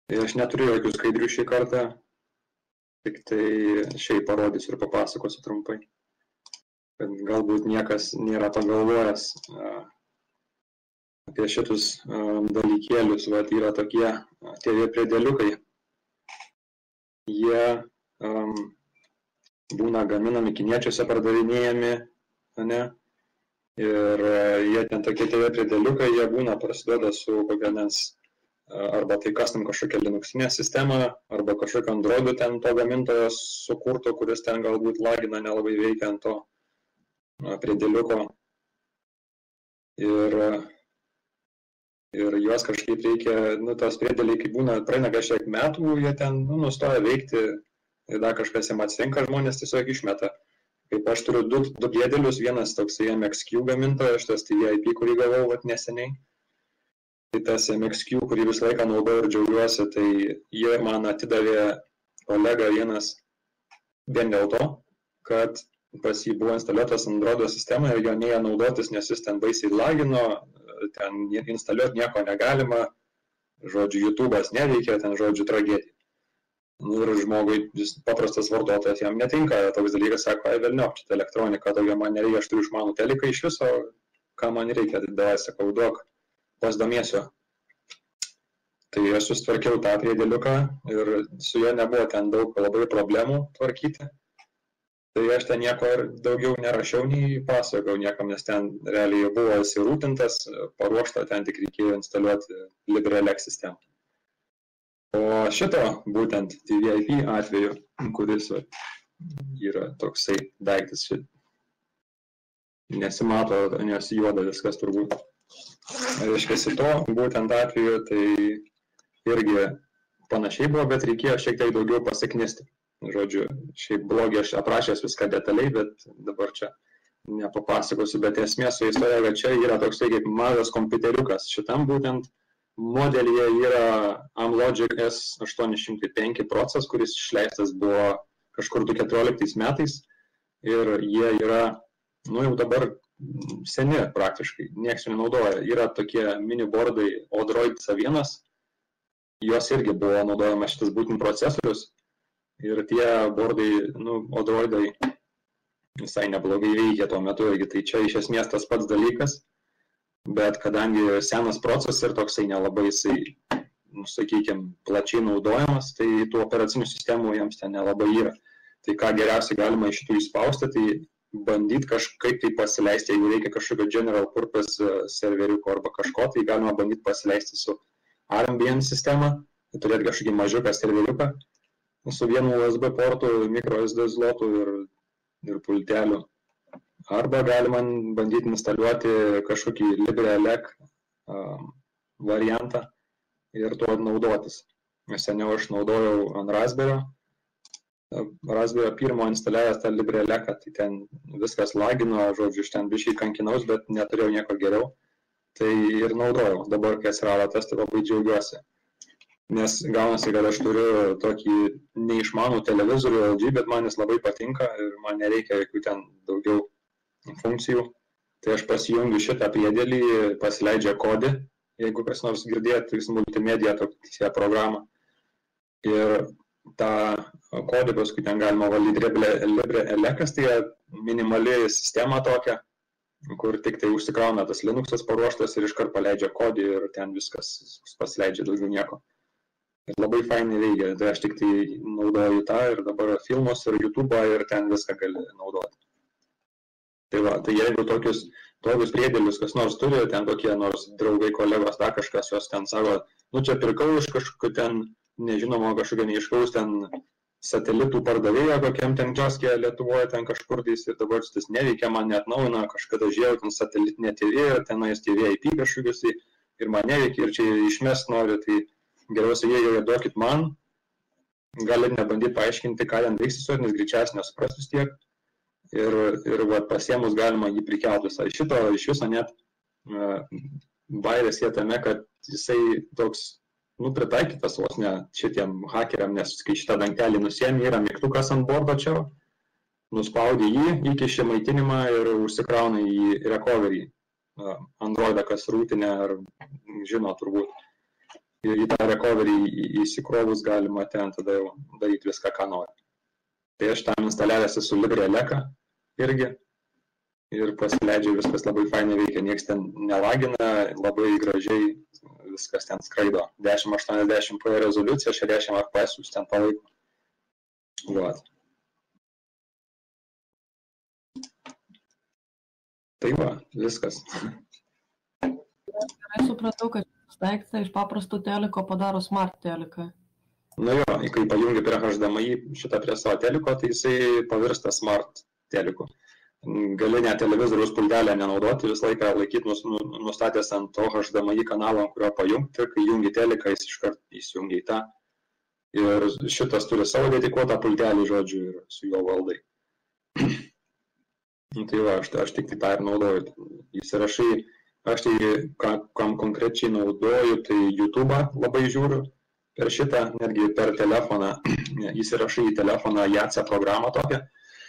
Tai aš neturiu jokių skaidrių šį kartą, tik tai šiaip parodysiu ir papasakosiu trumpai. Kad galbūt niekas nėra pagalvojęs apie šitus dalykėlius. Vat yra tokie TV priedėliukai. Jie būna gaminami kiniečiuose, pardavinėjami, ne? Ir jie ten tokie TV priedėliukai, jie būna prasideda su kokia nes arba tai custom kažkokia Linuxinė sistema, arba kažkokio Androidų ten to gamintojo sukurto, kuris ten galbūt lagina, nelabai veikia ant to priedėliuko. Ir juos kažkaip reikia, tos priedėliai, kai būna, praeina kažkiek metų, jie ten nustoja veikti ir dar kažkas jam atsitinka, žmonės tiesiog išmeta. Kaip aš turiu du priedėlius, vienas toksai MXQ gamintojas, šitas TVIP, kurį gavau neseniai. Tai tas MXQ, kurį visą laiką naudojau ir džiaugiuosi, tai jie man atidavė kolega vienas vien dėl to, kad pas jį buvo instaliuotas Androido sistema ir jo neėjo naudotis, nes jis ten baisiai lagino, ten instaliuoti nieko negalima, žodžiu, YouTube'as neveikia, ten žodžiu tragedija. Ir žmogui, paprastas vartotojas, jam netinka toks dalykas, sako, ai velniop, čia elektronika, tokia man nereikia, aš turiu išmanų teliką iš viso, ką man reikia, tai davai, sakau, duok, pasidomėsiu. Tai aš susitvarkiau tą priedėliuką ir su juo nebuvo ten daug labai problemų tvarkyti. Tai aš ten nieko daugiau nerašiau, nei pasakau niekam, nes ten realiai buvo įsirūpintas, paruošta, ten tik reikėjo instaliuoti LibreLex sistemą. O šito būtent TVIP atveju, kuris yra toksai daiktas, nesimato, nes juoda viskas turbūt. Reiškiasi to būtent atveju, tai irgi panašiai buvo, bet reikėjo šiek tiek daugiau pasiknisti. Žodžiu, šiaip blogį aš aprašęs viską detaliai, bet dabar čia nepapasakosiu, bet esmė su istorija, kad čia yra toksai kaip mažas kompiuteriukas. Šitam būtent modelyje yra Amlogic S805 procesas, kuris išleistas buvo kažkur 2014 metais ir jie yra, jau dabar seni praktiškai, nieks jų nenaudoja. Yra tokie minibordai Odroid C1, jos irgi buvo naudojama šitas būtent procesorius ir tie bordai, Odroidai visai neblogai veikia tuo metu, tai čia iš esmės tas pats dalykas. Bet kadangi senas procesas ir toksai nelabai jisai, sakykime, plačiai naudojamas, tai tų operacinių sistemų jiems ten nelabai yra. Tai ką geriausiai galima iš šitų įspausti, tai bandyti kažkaip tai pasileisti, jeigu reikia kažkokio general purpose serveriuko arba kažko, tai galima bandyti pasileisti su RMBN sistema, tai turėti kažkokį mažiuką serveriuką su vienu USB portu, micro SD slotu ir pulteliu. Arba galima bandyti instaliuoti kažkokį LibreLex variantą ir tuo naudotis. Seniau aš naudojau ant Raspberry pirmo instaliavęs tą LibreLexą, tai ten viskas lagino, žodžiu, iš ten biškai kankinaus, bet neturėjau nieko geriau. Tai ir naudojau. Dabar, kai atsirado tas, tai labai džiaugiuosi. Nes gaunasi, kad aš turiu tokį neišmanų televizorių LG, bet man jis labai patinka ir man nereikia jokių ten daugiau funkcijų. Tai aš pasijungiu šitą priedėlį, pasileidžia kodį, jeigu kas nors girdėt, tai multimedia tokia programą. Ir tą kodį paskui ten galima valyti LibreLex, tai minimali sistema tokia, kur tik tai užsikrauna tas Linuxas paruoštas ir iškart paleidžia kodį ir ten viskas pasileidžia daugiau nieko. Ir labai fainai veikia, tai aš tik tai naudoju tą ir dabar filmus ir YouTube'ą ir ten viską gali naudoti. Tai va, tai jeigu tokius priedėlius kas nors turi, ten kokie nors draugai, kolegos, dar kažkas jos ten sako, čia pirkau iš kažkokio ten, nežinomo kažkokio neiškaus ten satelitų pardavėjo, kokiam ten kioske Lietuvoje ten kažkur tais ir dabar šitas neveikia, man neatnaujina, kažkada žiūrėjau ten satelitinė TV ir tenais TVIP kažkokius ir man neveikia ir čia išmest noriu, tai geriausiai jie duokit man, galit nebandyti paaiškinti, ką ten veiks visuot, nes greičiausiai nesuprastus tiek. Ir pasiemus galima jį prikeltus. Šito iš viso net bairės jie tame, kad jisai toks pritaikytas vos ne šitiem hakeriam, nes kai šitą dangtelį nusiemi, yra mygtukas ant bordo čia, nuspaudi jį, įkiši maitinimą ir užsikrauna į recovery Androidą, kas rūtinę ar žino turbūt. ir į tą recovery įsikrovus galima ten tada jau daryti viską, ką nori. Tai aš tam instaliavęs esu LibreLeka irgi ir pasileidžiu, viskas labai fainai veikia, nieks ten nelagina, labai gražiai viskas ten skraido. 1080p rezoliucija, 60 fps ten palaiko. Vat. Tai va, viskas. Gerai supratau, kad šis daiktą iš paprasto teliko padaro smart teliką. Nu jo, kai pajungi prie HDMI šitą prie savo teliko, tai jisai pavirsta smart teliku. Gali net televizoriaus pultelę nenaudoti, visą laiką laikyti nustatęs ant to HDMI kanalo, ant kurio pajungti, kai jungi teliką, jis iškart įsijungia į tą. Ir šitas turi savo dedikuotą pultelį, žodžiu, ir su juo valdai. Tai va, aš tik tą ir naudoju. Įsirašai, aš tai, kam konkrečiai naudoju, tai YouTube'ą labai žiūriu. Per šitą, netgi per telefoną, įsirašai į telefoną JACE programą tokią.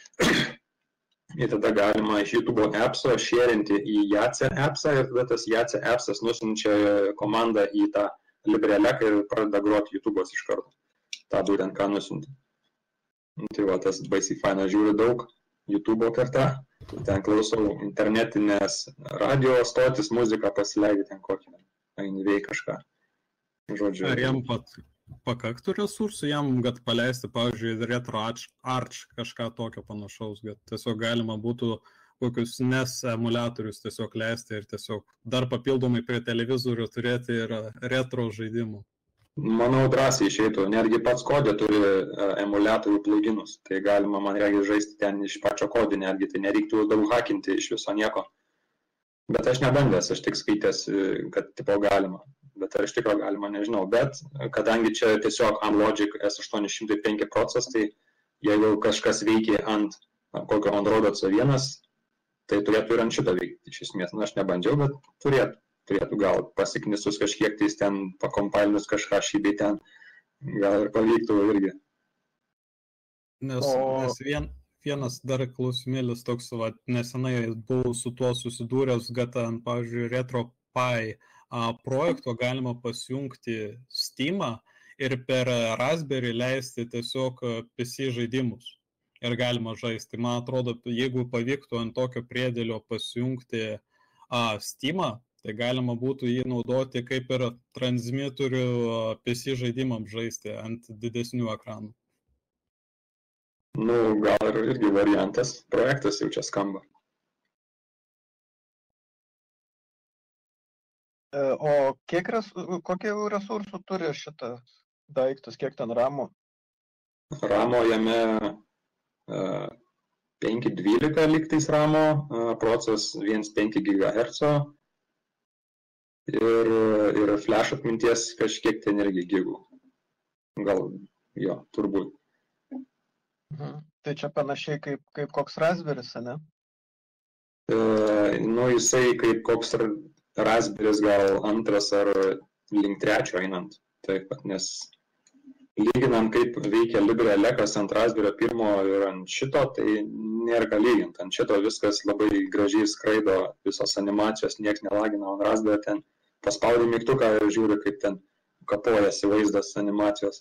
Ir tada galima iš YouTube appso sharinti į JACE appsą ir tada tas JACE appsas nusinčia komandą į tą LibreLeką ir pradeda groti YouTube'os iš karto. Ta būtent ką nusinti. Tai va, tas baisiai faina, žiūriu daug YouTube'o kartą. Ten klausau internetinės radio stotis, muziką pasileidžiu ten kokį, eini veik kažką. Žodžiu. Ar jam pakaktų resursų, jam kad paleisti, pavyzdžiui, retro arch kažką tokio panašaus, kad tiesiog galima būtų kokius NES emuliatorius tiesiog leisti ir tiesiog dar papildomai prie televizorių turėti ir retro žaidimų. Manau, drąsiai išeitų, netgi pats kodė turi emuliatorių pluginus, tai galima, man reikia, žaisti ten iš pačio kodį, netgi tai nereiktų daug hakinti iš viso nieko. Bet aš nebandęs, aš tik skaitęs, kad tipo galima. Bet ar iš tikrųjų galima, nežinau. Bet kadangi čia tiesiog Amlogic S805 procesas, tai jeigu kažkas veikia ant kokio Androido C1, tai turėtų ir ant šito veikti iš esmės. Na, aš nebandžiau, bet turėtų gal pasiknisus kažkiek, tai ten pakompailinus kažką šį ten, gal ir pavyktų irgi. Nes vienas dar klausimėlis toks, va, nesenai buvau su tuo susidūręs, kad ant, pavyzdžiui, RetroPie projekto galima pasijungti Steam'ą ir per Raspberry leisti tiesiog PC žaidimus ir galima žaisti. Man atrodo, jeigu pavyktų ant tokio priedėlio pasijungti Steam'ą, tai galima būtų jį naudoti kaip ir transmitorių PC žaidimams žaisti ant didesnių ekranų. Nu, gal irgi variantas, projektas jau čia skamba. O kokie resursų turi šitas daiktas, kiek ten ramo? Ramo jame 512 lygtais ramo, procesas 1,5 GHz ir flash atminties kažkiek ten irgi gigų. Gal, jo, turbūt. Tai čia panašiai kaip koks Raspberry'is, ne? Nu, jisai kaip koks Raspberry'is gal antras ar link trečio einant. Taip, nes lyginant kaip veikia LibreLekas ant Raspberry pirmo ir ant šito, tai nėra ką lyginti. Ant šito viskas labai gražiai skraido, visos animacijos, nieks nelagina, ant Raspberry ten paspaudi mygtuką ir žiūri, kaip ten kapojasi vaizdas animacijos.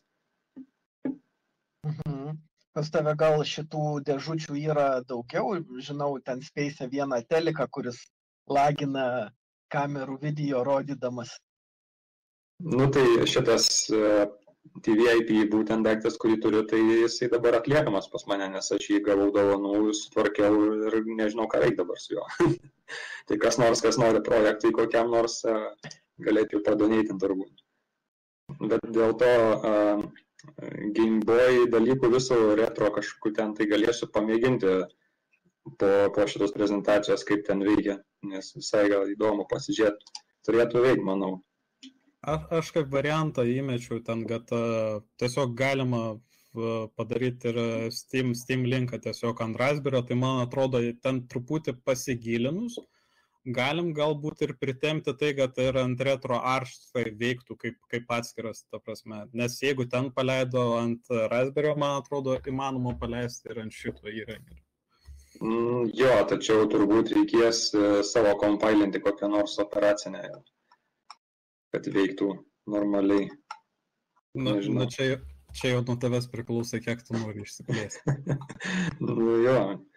Pas tave gal šitų dėžučių yra daugiau, žinau, ten Space vieną teliką, kuris lagina kamerų video rodydamas. Nu tai šitas TVIP būtent daiktas, kurį turiu, tai jisai dabar atliekamas pas mane, nes aš jį gavau dovanų, sutvarkiau ir nežinau, ką reikia dabar su juo. Tai kas nori projektui kokiam nors galėtų padonėti turbūt. Bet dėl to Game Boy dalykų visų retro kažkokiu ten, tai galėsiu pamėginti po šitos prezentacijos, kaip ten veikia, nes visai gal įdomu pasižiūrėti. Turėtų veikti, manau. Aš kaip variantą įmečiau ten, kad tiesiog galima padaryti ir Steam linką tiesiog ant Raspberry, tai man atrodo, ten truputį pasigilinus, galim galbūt ir pritempti tai, kad ir ant retro arch tai veiktų kaip atskiras, ta prasme. Nes jeigu ten paleido ant Raspberry, man atrodo, įmanoma paleisti ir ant šito įrenginio. Jo, tačiau turbūt reikės savo kompailinti kokią nors operacinę, kad veiktų. normaliai. Na čia jau nuo tavęs priklauso, kiek tu nori išsiplėsti. Nu jo,